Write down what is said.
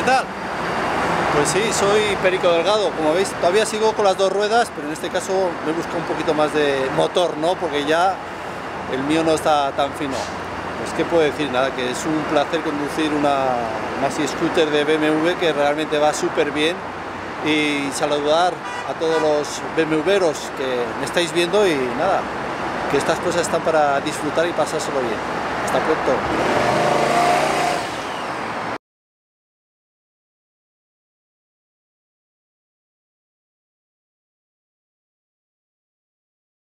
tal? Pues sí, soy Perico Delgado. Como veis, todavía sigo con las dos ruedas, pero en este caso me busco un poquito más de motor, ¿no? Porque ya el mío no está tan fino. Pues qué puedo decir, nada, que es un placer conducir una Maxi Scooter de BMW que realmente va súper bien, y saludar a todos los BMWeros que me estáis viendo, y nada, que estas cosas están para disfrutar y pasárselo bien. Hasta pronto.